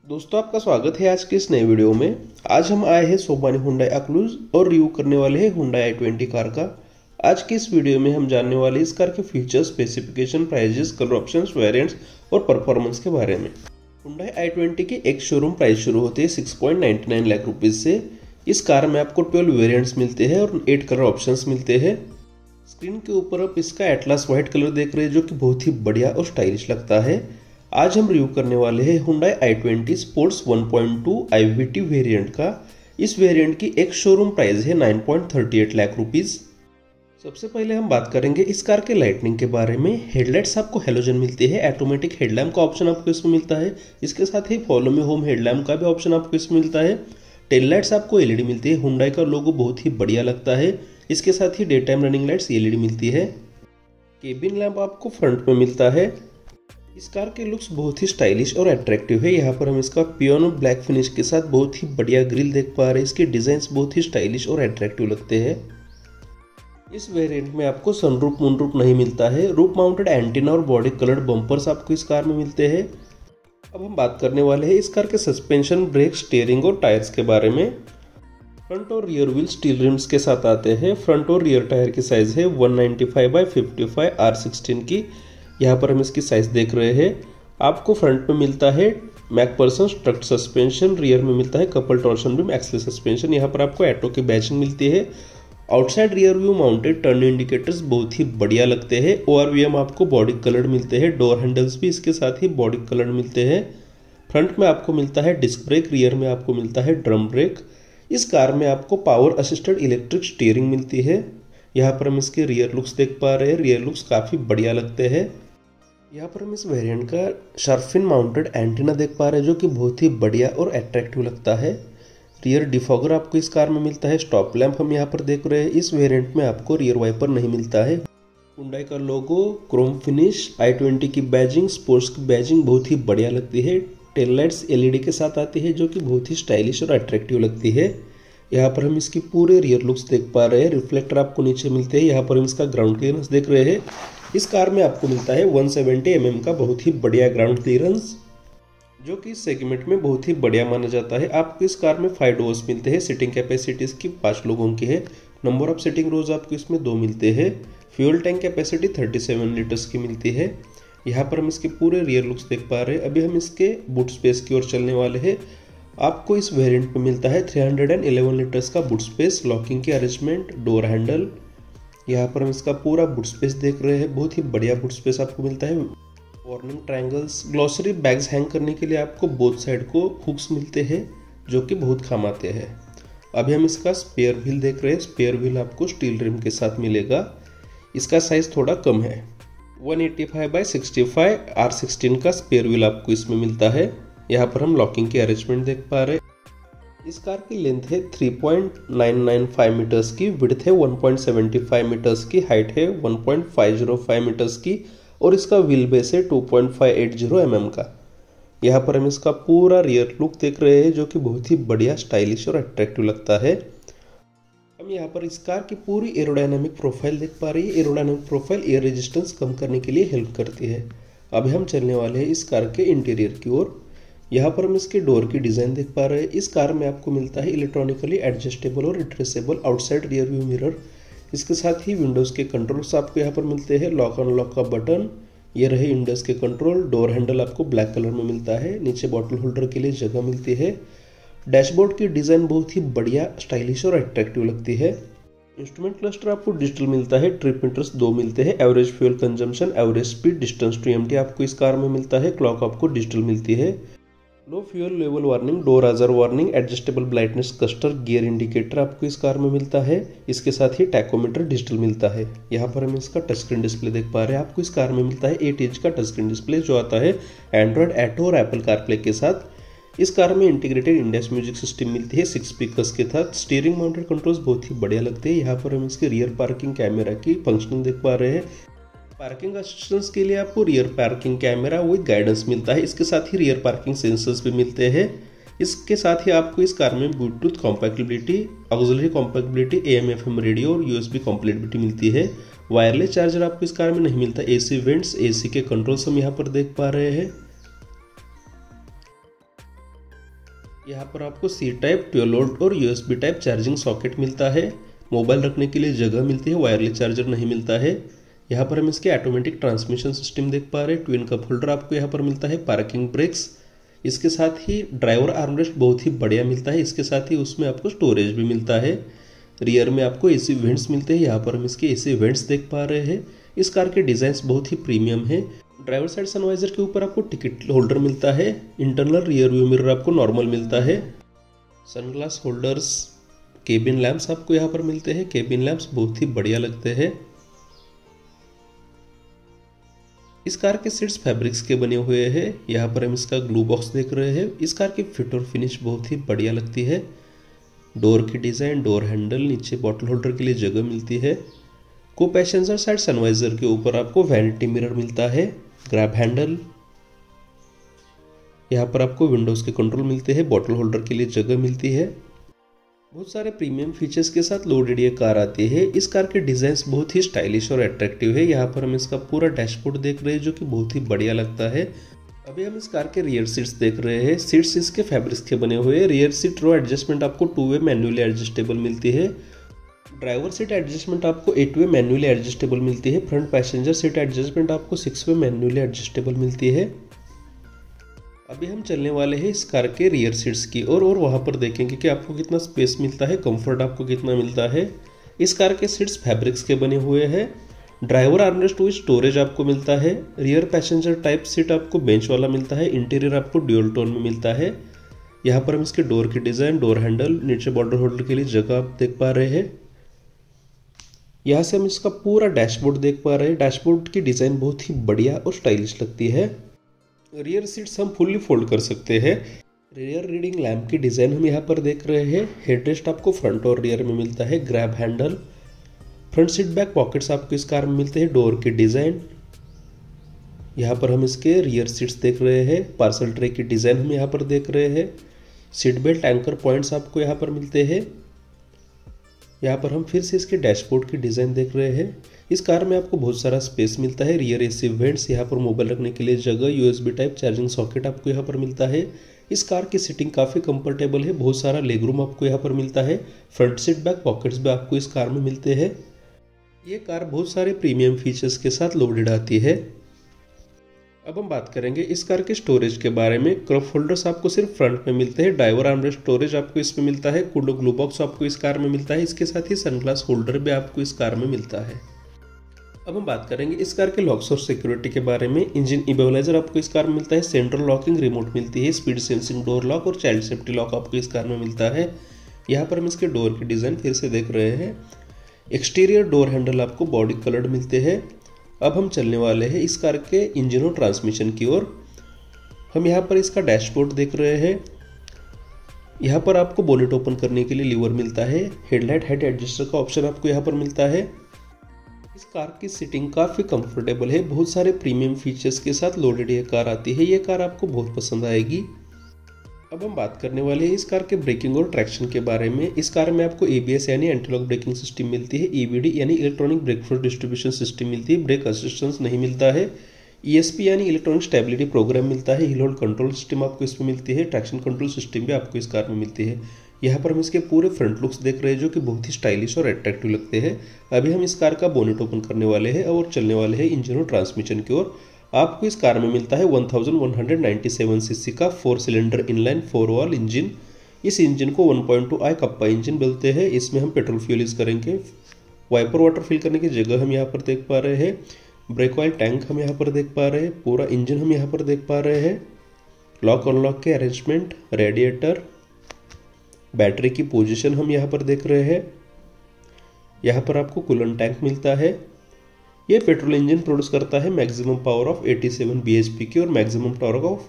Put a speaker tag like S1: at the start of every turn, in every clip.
S1: दोस्तों, आपका स्वागत है आज की इस नए वीडियो में। आज हम आए हैं सोमानी हुंडई अक्लूज और रिव्यू करने वाले हैं हुंडई i20 कार का। आज की इस वीडियो में हम जानने वाले हैं इस कार के features, specifications, prices, colour options, variants और परफॉर्मेंस के बारे में। हुंडई i20 की एक शोरूम प्राइस शुरू होती है 6.99 लाख रुपीज़ से। इस कार में आपको 12 वेरिएंट्स मिलते हैं और 8 कलर ऑप्शंस मिलते हैं। स्क्रीन के ऊपर आप इसका एटलास व्हाइट कलर देख रहे हैं जो कि बहुत ही बढ़िया और स्टाइलिश लगता है। आज हम रिव्यू करने वाले हैं Hyundai i20 sports 1.2 IVT variant का। इस वेरिएंट की एक शोरूम प्राइस है 9.38 लाख रुपीज़। सबसे पहले हम बात करेंगे इस कार के लाइटनिंग के बारे में। हेडलाइट्स आपको हेलोजन मिलती है, ऑटोमेटिक हेडलैम्प का ऑप्शन आपको इसमें मिलता है। इसके साथ ही फॉलो मी होम हेडलैम्प का भी ऑप्शन आपको इसमें मिलता है। टेल लाइट्स आपको LED मिलती है। हुंडई का लोगो बहुत ही बढ़िया लगता है। इसके साथ ही day time running lights LED मिलती है। केबिन लैंप आपको फ्रंट में मिलता है। इस कार के लुक्स बहुत ही स्टाइलिश और अट्रैक्टिव है। यहाँ पर हम इसका पियानो ब्लैक फिनिश के साथ बहुत ही बढ़िया ग्रिल देख पा रहे हैं। इसके डिजाइन्स बहुत ही स्टाइलिश और अट्रैक्टिव लगते हैं। इस वेरिएंट में आपको सनरूफ मूनरूफ नहीं मिलता है। रूफ माउंटेड एंटीना और बॉडी कलर्ड बम्पर्स आपको इस कार में मिलते हैं। अब हम बात करने वाले हैं इस कार के सस्पेंशन, ब्रेक, स्टीयरिंग और टायर्स के बारे में। फ्रंट और रियर व्हील स्टील रिम्स के साथ आते हैं। फ्रंट और रियर टायर की साइज है 195/55 R16 की। यहाँ पर हम इसकी साइज देख रहे हैं। आपको फ्रंट में मिलता है मैकपर्सन स्ट्रक्ट सस्पेंशन, रियर में मिलता है couple torsion beam axle suspension. यहाँ पर आपको एटो की बैचिंग मिलती है। Outside rear view mounted turn indicators बहुत ही बढ़िया लगते हैं। ORVM आपको बॉडी कलर्ड मिलते हैं। डोर हैंडल्स भी इसके साथ ही बॉडी कलर्ड मिलते हैं। फ्रंट में आपको मिलता है डिस्क ब्रेक, रियर में आपको मिलता है ड्रम ब्रेक। इस कार में आपको पावर असिस्टेड इलेक्ट्रिक स्टीयरिंग मिलती है। यहाँ पर हम इसके रियर लुक्स देख पा रहे हैं। रियर लुक्स काफ़ी बढ़िया लगते हैं। यहाँ पर हम इस वेरिएंट का शार्फिन माउंटेड एंटीना देख पा रहे हैं जो कि बहुत ही बढ़िया और अट्रैक्टिव लगता है। रियर डिफॉगर आपको इस कार में मिलता है। स्टॉप लैंप हम यहाँ पर देख रहे हैं। इस वेरिएंट में आपको रियर वाइपर नहीं मिलता है। हुंडई का लोगो, क्रोम फिनिश, i20 की बैजिंग, स्पोर्ट्स की बैजिंग बहुत ही बढ़िया लगती है। टेल लाइट्स LED के साथ आती है जो कि बहुत ही स्टाइलिश और अट्रैक्टिव लगती है। यहाँ पर हम इसकी पूरे रियर लुक्स देख पा रहे हैं। रिफ्लेक्टर आपको नीचे मिलते हैं। यहाँ पर हम इसका ग्राउंड क्लियरेंस देख रहे हैं। इस कार में आपको मिलता है 170 mm का बहुत ही बढ़िया ग्राउंड क्लियरेंस, जो कि इस सेगमेंट में बहुत ही बढ़िया माना जाता है। आपको इस कार में 5 डोर्स मिलते हैं। सीटिंग कैपेसिटी इसकी 5 लोगों की है। नंबर ऑफ सीटिंग रोज आपको इसमें 2 मिलते हैं। फ्यूल टैंक कैपेसिटी 37 लीटर्स की मिलती है। यहाँ पर हम इसके पूरे रियर लुक्स देख पा रहे हैं। अभी हम इसके बूट स्पेस की ओर चलने वाले हैं। आपको इस वेरिएंट में मिलता है 311 लीटर्स का बूट स्पेस, लॉकिंग की अरेंजमेंट, डोर हैंडल। यहाँ पर हम इसका पूरा बूट स्पेस देख रहे हैं। बहुत ही बढ़िया बूट स्पेस आपको मिलता है। Warning triangles, grocery bags hang करने के लिए आपको बोथ साइड को हुक्स मिलते हैं जो कि बहुत काम आते हैं। अभी हम इसका स्पेयर व्हील देख रहे हैं। स्पेयर व्हील आपको स्टील रिम के साथ मिलेगा। इसका साइज थोड़ा कम है। 185/65 R16 का स्पेयर व्हील आपको इसमें मिलता है। यहाँ पर हम लॉकिंग की अरेंजमेंट देख पा रहे हैं। इस कार की लेंथ है 3.995 मीटर्स की, विड्थ है 1.75 मीटर्स की, हाइट है 1.505 मीटर्स की और इसका व्हील बेस है 2.580 mm का। यहाँ पर हम इसका पूरा रियर लुक देख रहे हैं जो कि बहुत ही बढ़िया, स्टाइलिश और अट्रैक्टिव लगता है। हम यहाँ पर इस कार की पूरी एरोडायनामिक प्रोफाइल देख पा रही है। एरोडायनामिक प्रोफाइल एयर रेजिस्टेंस कम करने के लिए हेल्प करती है। अभी हम चलने वाले हैं इस कार के इंटीरियर की ओर। यहाँ पर हम इसके डोर की डिज़ाइन देख पा रहे हैं। इस कार में आपको मिलता है इलेक्ट्रॉनिकली एडजस्टेबल और retractable outside rear view mirror. इसके साथ ही विंडोज़ के कंट्रोल्स आपको यहाँ पर मिलते हैं। लॉक अनलॉक का बटन, ये रहे इंडस के कंट्रोल। डोर हैंडल आपको ब्लैक कलर में मिलता है। नीचे बॉटल होल्डर के लिए जगह मिलती है। डैशबोर्ड की डिज़ाइन बहुत ही बढ़िया, स्टाइलिश और अट्रैक्टिव लगती है। इंस्ट्रूमेंट क्लस्टर आपको डिजिटल मिलता है। ट्रिप मीटर्स 2 मिलते हैं। Average fuel consumption, average speed, distance to empty आपको इस कार में मिलता है। क्लॉक आपको डिजिटल मिलती है। Low fuel level warning, door ajar warning, adjustable brightness cluster, gear indicator आपको इस कार में मिलता है। इसके साथ ही टैकोमीटर डिजिटल मिलता है। यहाँ पर हम इसका टच स्क्रीन डिस्प्ले देख पा रहे हैं। आपको इस कार में मिलता है 8 इंच का टच स्क्रीन डिस्प्ले जो आता है एंड्रॉयड ऑटो और एप्पल कारप्ले के साथ। इस कार में इंटीग्रेटेड इंडेक्स म्यूजिक सिस्टम मिलती है 6 स्पीकर्स के साथ। स्टीयरिंग माउंटेड कंट्रोल्स बहुत ही बढ़िया लगते हैं। यहाँ पर हम इसके रियर पार्किंग कैमरा की फंक्शनिंग देख पा रहे हैं। पार्किंग असिस्टेंस के लिए आपको rear parking camera with guidance मिलता है। इसके साथ ही रियर पार्किंग सेंसर्स भी मिलते हैं। इसके साथ ही आपको इस कार में Bluetooth compatibility, auxiliary compatibility, AM/FM radio और USB कॉम्पैटिबिलिटी मिलती है। वायरलेस चार्जर आपको इस कार में नहीं मिलता। AC वेंट्स, AC के कंट्रोल्स हम यहाँ पर देख पा रहे हैं। यहाँ पर आपको सी टाइप, 12 वोल्ट और USB टाइप चार्जिंग सॉकेट मिलता है। मोबाइल रखने के लिए जगह मिलती है, वायरलेस चार्जर नहीं मिलता है। यहाँ पर हम इसके ऑटोमेटिक ट्रांसमिशन सिस्टम देख पा रहे हैं। ट्विन कप होल्डर आपको यहाँ पर मिलता है, पार्किंग ब्रेक्स, इसके साथ ही ड्राइवर आर्मरेस्ट बहुत ही बढ़िया मिलता है। इसके साथ ही उसमें आपको स्टोरेज भी मिलता है। रियर में आपको AC वेंट्स मिलते हैं। यहाँ पर हम इसके AC वेंट्स देख पा रहे हैं। इस कार के डिजाइन बहुत ही प्रीमियम है। ड्राइवर साइड सनवाइजर के ऊपर आपको टिकट होल्डर मिलता है। इंटरनल रियर व्यू मिरर आपको नॉर्मल मिलता है। सनग्लास होल्डर्स, केबिन लैंप्स आपको यहाँ पर मिलते हैं। केबिन लैंप्स बहुत ही बढ़िया लगते हैं। इस कार के सीट्स फैब्रिक्स के बने हुए हैं। यहाँ पर हम इसका ग्लू बॉक्स देख रहे हैं। इस कार की फिट और फिनिश बहुत ही बढ़िया लगती है। डोर की डिजाइन, डोर हैंडल, नीचे बॉटल होल्डर के लिए जगह मिलती है। को पैसेंजर साइड सनवाइजर के ऊपर आपको वैनिटी मिरर मिलता है। ग्रैब हैंडल, यहाँ पर आपको विंडोज के कंट्रोल मिलते हैं। बॉटल होल्डर के लिए जगह मिलती है। बहुत सारे प्रीमियम फीचर्स के साथ लोडेड ये कार आती है। इस कार के डिजाइन बहुत ही स्टाइलिश और अट्रैक्टिव है। यहाँ पर हम इसका पूरा डैशबोर्ड देख रहे हैं जो कि बहुत ही बढ़िया लगता है। अभी हम इस कार के रियर सीट्स देख रहे हैं। सीट्स इसके फैब्रिक्स के बने हुए हैं। रियर सीट रो एडजस्टमेंट आपको 2 वे मैन्युअली एडजस्टेबल मिलती है। ड्राइवर सीट एडजस्टमेंट आपको 8 वे मैन्युअली एडजस्टेबल मिलती है। फ्रंट पैसेंजर सीट एडजस्टमेंट आपको 6 वे मैन्युअली एडजस्टेबल मिलती है। अभी हम चलने वाले हैं इस कार के रियर सीट्स की और वहां पर देखेंगे कि आपको कितना स्पेस मिलता है, कंफर्ट आपको कितना मिलता है। इस कार के सीट्स फैब्रिक्स के बने हुए हैं। ड्राइवर आर्मरेस्ट विद स्टोरेज आपको मिलता है। रियर पैसेंजर टाइप सीट आपको बेंच वाला मिलता है। इंटीरियर आपको ड्यूल टोन में मिलता है। यहाँ पर हम इसके डोर की डिजाइन, डोर हैंडल, नीचे बॉटल होल्डर के लिए जगह आप देख पा रहे हैं। यहाँ से हम इसका पूरा डैशबोर्ड देख पा रहे हैं। डैशबोर्ड की डिजाइन बहुत ही बढ़िया और स्टाइलिश लगती है। रियर सीट्स हम फुल्ली फोल्ड कर सकते हैं। रियर रीडिंग लैंप की डिजाइन हम यहाँ पर देख रहे हैं। हेडरेस्ट आपको फ्रंट और रियर में मिलता है। Grab handle, front seat back pockets आपको इस कार में मिलते हैं। डोर की डिजाइन, यहाँ पर हम इसके रियर सीट्स देख रहे हैं। पार्सल ट्रे की डिजाइन हम यहाँ पर देख रहे हैं। सीट बेल्ट एंकर पॉइंट्स आपको यहाँ पर मिलते हैं। यहाँ पर हम फिर से इसके डैशबोर्ड की डिजाइन देख रहे हैं। इस कार में आपको बहुत सारा स्पेस मिलता है। रियर AC वेंट्स, यहाँ पर मोबाइल रखने के लिए जगह, USB टाइप चार्जिंग सॉकेट आपको यहाँ पर मिलता है। इस कार की सीटिंग काफ़ी कंफर्टेबल है। बहुत सारा लेग रूम आपको यहाँ पर मिलता है। फ्रंट सीट बैक पॉकेट्स भी आपको इस कार में मिलते हैं। ये कार बहुत सारे प्रीमियम फीचर्स के साथ लोडेड आती है। अब हम बात करेंगे इस कार के स्टोरेज के बारे में। कप होल्डर्स आपको सिर्फ फ्रंट में मिलते हैं। ड्राइवर आर्मरेस्ट स्टोरेज आपको इसमें मिलता है। कूलर ग्लू बॉक्स आपको इस कार में मिलता है। इसके साथ ही सनग्लास होल्डर भी आपको इस कार में मिलता है। अब हम बात करेंगे इस कार के लॉक्स और सिक्योरिटी के बारे में। इंजन इम्बेलाइजर आपको इस कार में मिलता है। सेंट्रल लॉकिंग रिमोट मिलती है। स्पीड सेंसिंग डोर लॉक और चाइल्ड सेफ्टी लॉक आपको इस कार में मिलता है। यहाँ पर हम इसके डोर की डिजाइन फिर से देख रहे हैं। एक्सटीरियर डोर हैंडल आपको बॉडी कलर्ड मिलते हैं। अब हम चलने वाले हैं इस कार के इंजन और ट्रांसमिशन की ओर। हम यहाँ पर इसका डैशबोर्ड देख रहे हैं। यहाँ पर आपको बोनेट ओपन करने के लिए लीवर मिलता है। हेडलाइट हेड एडजस्टर का ऑप्शन आपको यहाँ पर मिलता है। इस कार की सीटिंग काफ़ी कंफर्टेबल है। बहुत सारे प्रीमियम फीचर्स के साथ लोडेड ये कार आती है। ये कार आपको बहुत पसंद आएगी। अब हम बात करने वाले हैं इस कार के ब्रेकिंग और ट्रैक्शन के बारे में। इस कार में आपको ABS यानी एंटी लॉक ब्रेकिंग सिस्टम मिलती है। EBD यानी electronic brake force distribution system मिलती है। ब्रेक असिस्टेंस नहीं मिलता है। ESP यानी इलेक्ट्रॉनिक स्टेबिलिटी प्रोग्राम मिलता है। हिल होल्ड कंट्रोल सिस्टम आपको इसमें मिलती है। ट्रैक्शन कंट्रोल सिस्टम भी आपको इस कार में मिलती है। यहाँ पर हम इसके पूरे फ्रंट लुक्स देख रहे हैं जो कि बहुत ही स्टाइलिश और अट्रैक्टिव लगते हैं। अभी हम इस कार का बोनेट ओपन करने वाले हैं और चलने वाले हैं इंजन और ट्रांसमिशन की ओर। आपको इस कार में मिलता है 1197 सीसी का 4 सिलेंडर इनलाइन 4 वॉल इंजन। इस इंजन को 1.2i कप्पा इंजन बोलते हैं। इसमें हम पेट्रोल फ्यूल यूज करेंगे। वाइपर वाटर फिल करने की जगह हम यहाँ पर देख पा रहे हैं। ब्रेक ऑयल टैंक हम यहाँ पर देख पा रहे हैं। पूरा इंजन हम यहाँ पर देख पा रहे हैं। लॉक अनलॉक के अरेंजमेंट, रेडिएटर, बैटरी की पोजीशन हम यहाँ पर देख रहे हैं। यहाँ पर आपको कूलेंट टैंक मिलता है। ये पेट्रोल इंजन प्रोड्यूस करता है मैक्सिमम पावर ऑफ 87 bhp की और maximum torque of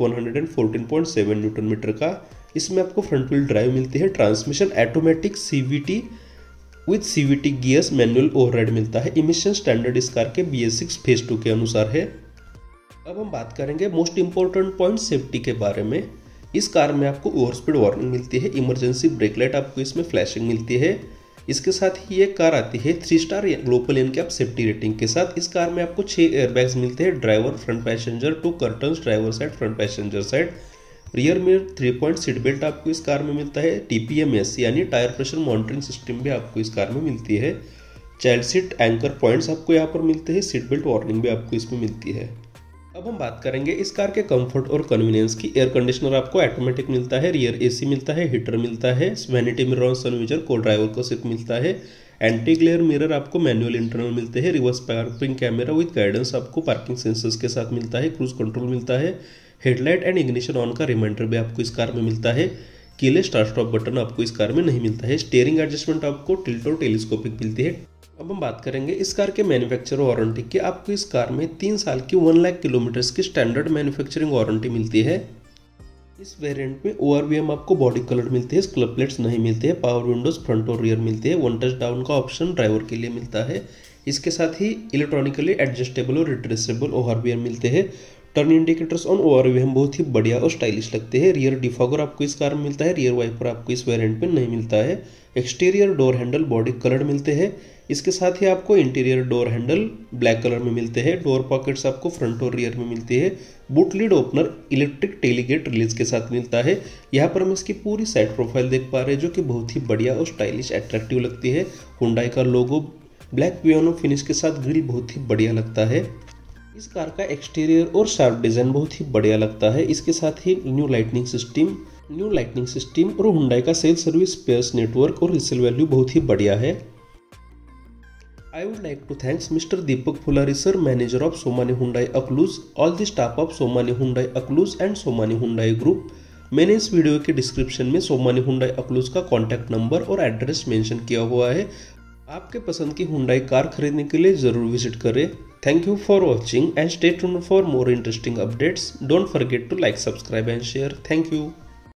S1: 114.7 newton metre का। इसमें आपको फ्रंट व्हील ड्राइव मिलती है। Transmission automatic CVT with CVT gears manual override मिलता है। इमिशन स्टैंडर्ड इस कार के BS6 फेज 2 के अनुसार है। अब हम बात करेंगे मोस्ट इंपॉर्टेंट पॉइंट सेफ्टी के बारे में। इस कार में आपको ओवर स्पीड वार्निंग मिलती है। इमरजेंसी ब्रेक लाइट आपको इसमें फ्लैशिंग मिलती है। इसके साथ ही ये कार आती है 3 star global NCAP safety rating के साथ। इस कार में आपको 6 एयरबैग्स मिलते हैं। Driver front passenger, 2 curtains driver side front passenger side. Rear में 3 पॉइंट सीट बेल्ट आपको इस कार में मिलता है। TPMS यानी टायर प्रेशर मॉनिटरिंग सिस्टम भी आपको इस कार में मिलती है। चाइल्ड सीट एंकर पॉइंट्स आपको यहाँ पर मिलते हैं। सीट बेल्ट वार्निंग भी आपको इसमें मिलती है। अब हम बात करेंगे इस कार के कंफर्ट और कन्वीनियंस की। एयर कंडीशनर आपको ऑटोमेटिक मिलता है, रियर AC मिलता है, हीटर मिलता है, वैनिटी मिरर और सनविजर को ड्राइवर को सिर्फ मिलता है। एंटी ग्लेयर मिरर आपको मैनुअल इंटरनल मिलते हैं। Reverse parking camera with guidance आपको पार्किंग सेंसर्स के साथ मिलता है। क्रूज कंट्रोल मिलता है। हेडलाइट एंड इग्निशन ऑन का रिमाइंडर भी आपको इस कार में मिलता है। कीलेस स्टार्ट स्टॉप बटन आपको इस कार में नहीं मिलता है। स्टीयरिंग एडजस्टमेंट आपको टिल्ट और टेलीस्कोपिक मिलती है। अब हम बात करेंगे इस कार के मैन्युफैक्चरर वारंटी की। आपको इस कार में 3 साल की 1 लाख किलोमीटर्स की स्टैंडर्ड मैन्युफैक्चरिंग वारंटी मिलती है। इस वेरिएंट में ORVM आपको बॉडी कलर मिलते हैं, स्क्लब प्लेट्स नहीं मिलते हैं। पावर विंडोज फ्रंट और रियर मिलते हैं। 1 टच डाउन का ऑप्शन ड्राइवर के लिए मिलता है। इसके साथ ही इलेक्ट्रॉनिकली एडजस्टेबल और रिट्रेसेबल ORVM मिलते हैं। टर्न इंडिकेटर्स ऑन ORVM बहुत ही बढ़िया और स्टाइलिश लगते हैं। रियर डिफॉगर आपको इस कार में मिलता है। रियर वाइपर आपको इस वेरिएंट में नहीं मिलता है। Exterior door handle body colour मिलते हैं। इसके साथ ही आपको interior door handle black colour में मिलते हैं। डोर पॉकेट्स आपको फ्रंट और रियर में मिलती है। Boot lid opener electric tailgate release के साथ मिलता है। यहाँ पर हम इसकी पूरी साइड प्रोफाइल देख पा रहे हैं जो कि बहुत ही बढ़िया और स्टाइलिश अट्रैक्टिव लगती है। हुंडई का लोगो ब्लैक पियानो फिनिश के साथ ग्रिल बहुत ही बढ़िया लगता है। इस कार का एक्सटीरियर और शार्प डिजाइन बहुत ही बढ़िया लगता है। इसके साथ ही न्यू लाइटनिंग सिस्टम और हुंडई का सेल्स सर्विस स्पेयर्स नेटवर्क और रीसेल वैल्यू बहुत ही बढ़िया है। I would like to thanks Mr. Deepak Phulari sir, manager of Somany Hyundai Akluz, all the staff of Somany Hyundai Akluz and Somany Hyundai Group। मैंने इस video के description में Somani Hyundai Akluj का कॉन्टैक्ट नंबर और एड्रेस मेंशन किया हुआ है। आपके पसंद की हुंडई कार खरीदने के लिए जरूर विजिट करें। Thank you for watching and stay tuned for more interesting updates. Don't forget to like, subscribe and share. Thank you.